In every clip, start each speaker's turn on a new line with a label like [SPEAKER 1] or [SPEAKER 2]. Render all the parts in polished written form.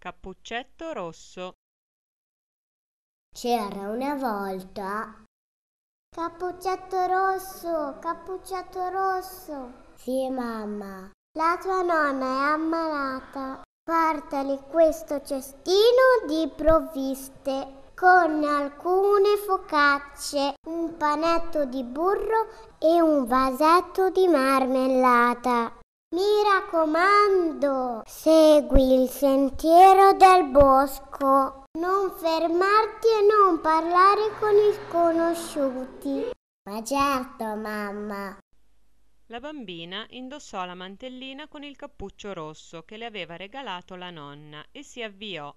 [SPEAKER 1] Cappuccetto Rosso.
[SPEAKER 2] C'era una volta. Cappuccetto Rosso, Cappuccetto Rosso. Sì, mamma. La tua nonna è ammalata. Portali questo cestino di provviste con alcune focacce, un panetto di burro e un vasetto di marmellata. Mi raccomando, segui il sentiero del bosco. Non fermarti e non parlare con i sconosciuti. Ma certo, mamma.
[SPEAKER 1] La bambina indossò la mantellina con il cappuccio rosso che le aveva regalato la nonna e si avviò.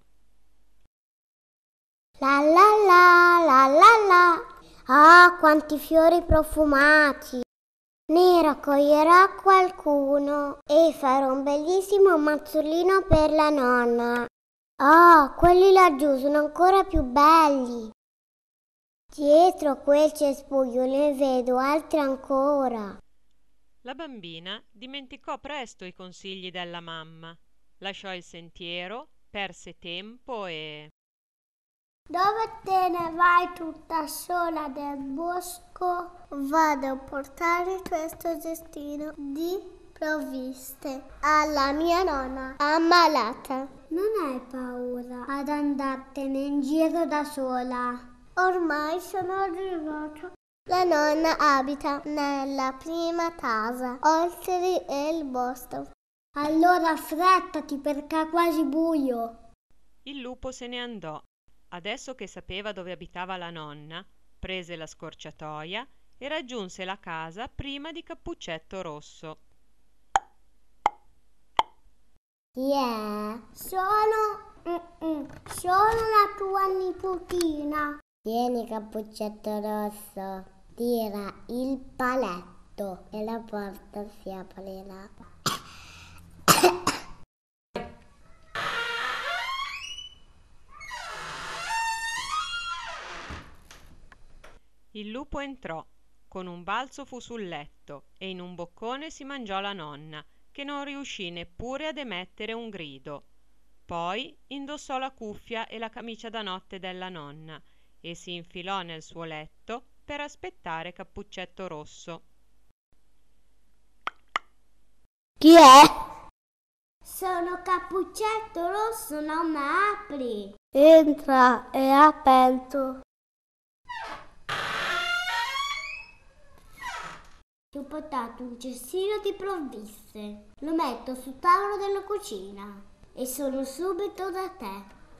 [SPEAKER 2] La la la la la la. Ah, quanti fiori profumati. Ne raccoglierò qualcuno e farò un bellissimo mazzolino per la nonna. Ah, quelli laggiù sono ancora più belli. Dietro quel cespuglio ne vedo altri ancora.
[SPEAKER 1] La bambina dimenticò presto i consigli della mamma, lasciò il sentiero, perse tempo e...
[SPEAKER 2] Dove te ne vai tutta sola nel bosco? Vado a portare questo cestino di provviste alla mia nonna ammalata. Non hai paura ad andartene in giro da sola? Ormai sono arrivata. La nonna abita nella prima casa, oltre il bosco. Allora affrettati perché è quasi buio.
[SPEAKER 1] Il lupo se ne andò. Adesso che sapeva dove abitava la nonna, prese la scorciatoia e raggiunse la casa prima di Cappuccetto Rosso.
[SPEAKER 2] Chi è? Sono la tua nipotina. Vieni, Cappuccetto Rosso. Tira il paletto e la porta si aprirà.
[SPEAKER 1] Il lupo entrò, con un balzo fu sul letto e in un boccone si mangiò la nonna, che non riuscì neppure ad emettere un grido. Poi indossò la cuffia e la camicia da notte della nonna e si infilò nel suo letto per aspettare Cappuccetto Rosso.
[SPEAKER 2] Chi è? Sono Cappuccetto Rosso, non mi apri. Entra, è aperto. Ti ho portato un cestino di provviste. Lo metto sul tavolo della cucina e sono subito da te.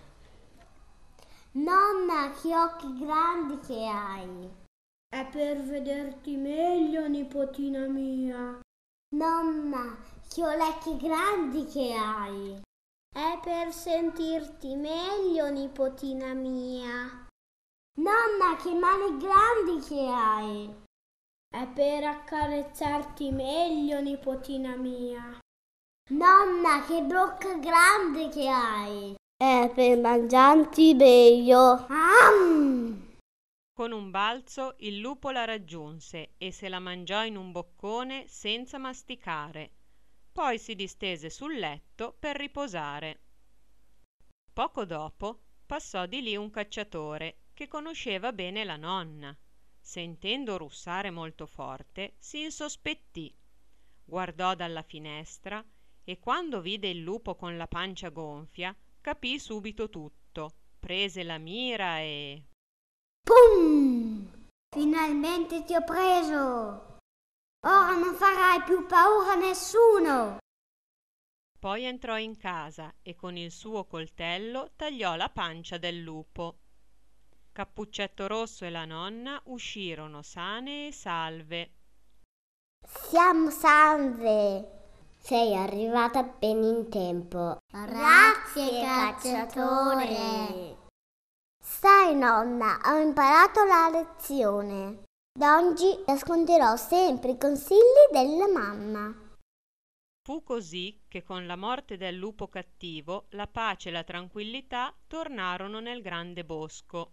[SPEAKER 2] Nonna, che occhi grandi che hai. È per vederti meglio, nipotina mia. Nonna, che orecchi grandi che hai. È per sentirti meglio, nipotina mia. Nonna, che mani grandi che hai. È per accarezzarti meglio, nipotina mia. Nonna, che bocca grande che hai. È per mangiarti meglio.
[SPEAKER 1] Con un balzo il lupo la raggiunse e se la mangiò in un boccone senza masticare. Poi si distese sul letto per riposare. Poco dopo passò di lì un cacciatore che conosceva bene la nonna. Sentendo russare molto forte, si insospettì. Guardò dalla finestra e quando vide il lupo con la pancia gonfia, capì subito tutto. Prese la mira e...
[SPEAKER 2] Pum! Finalmente ti ho preso! Ora non farai più paura a nessuno!
[SPEAKER 1] Poi entrò in casa e con il suo coltello tagliò la pancia del lupo. Cappuccetto Rosso e la nonna uscirono sane e salve.
[SPEAKER 2] Siamo salve! Sei arrivata ben in tempo. Grazie, cacciatore! Sai, nonna, ho imparato la lezione. Da oggi nasconderò sempre i consigli della mamma.
[SPEAKER 1] Fu così che con la morte del lupo cattivo la pace e la tranquillità tornarono nel grande bosco.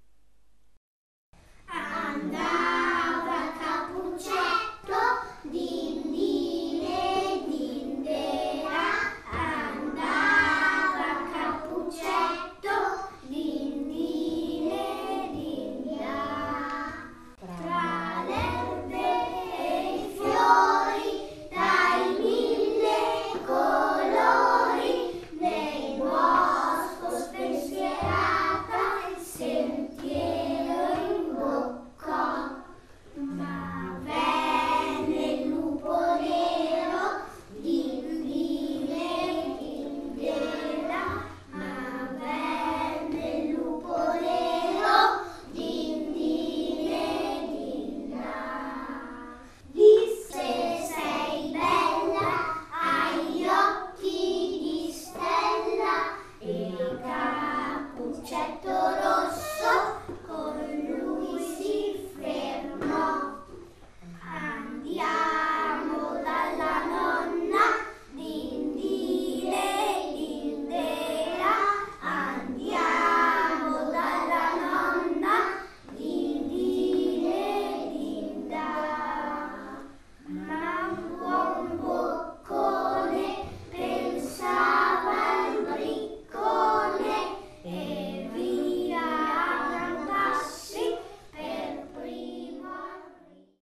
[SPEAKER 2] Andava Cappuccetto, dindine, dindera, andava Cappuccetto. certo